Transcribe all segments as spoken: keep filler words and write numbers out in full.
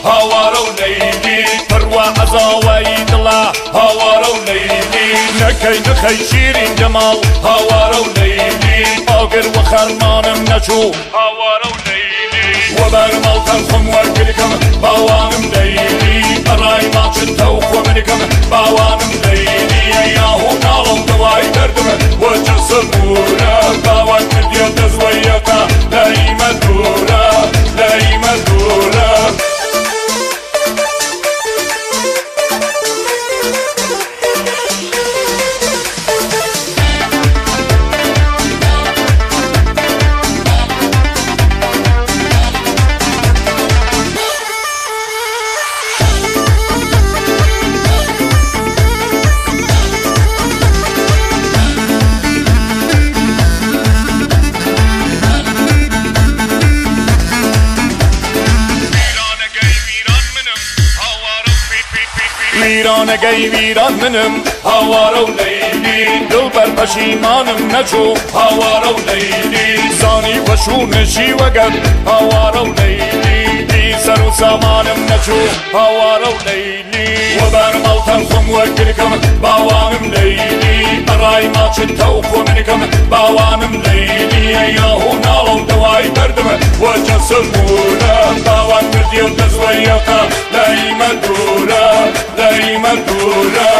هاوارو ليلي فروا عزاوي دلا هاوارو ليلي نكي نخي شيرين جمال هاوارو ليلي آقر وخرمانم نشو هاوارو ليلي وبرمال تنخم وكلكم باوانم ليلي أراي ما تشتوخ ومنكم باوانم ليلي ياهو نالم دواي دردم وجسمورا باوان كرديو تزويتا لايمة دورا لايمة دورا ویران گی ویران منم هاوارو لیلی دل بر پشیمانم نچو هاوارو لیلی زانی وشو نشی وگر هاوارو لیلی بی سر و سامانم نچو هاوارو لیلی و بر مالتن خم وگرکم باوانم لیلی برای ما چن توق و منکم باوانم لیلی یاهو نالم دوای بردم و جسمورا باوان کردی و تزویتا لایم دورا لایم دورا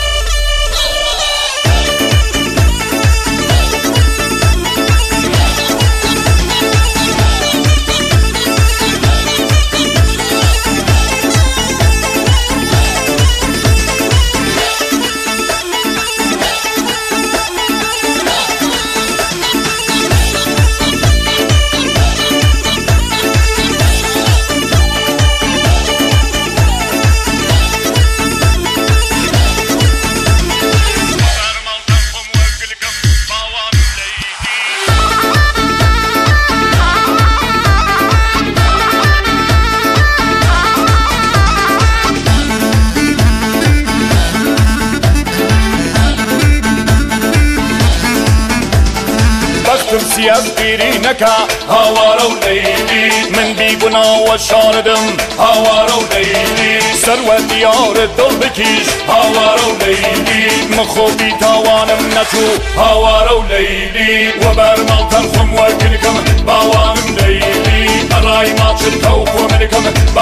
سياس بيري نكا هاوارو ليلي من بيبنا وشاردم هاوارو ليلي سروة ديار الدل بكيش هاوارو ليلي مخوبي تاوانم نتو هاوارو ليلي وبرمال تنخم وكلكم باوانم ليلي أراي ما تشتوق ومنكم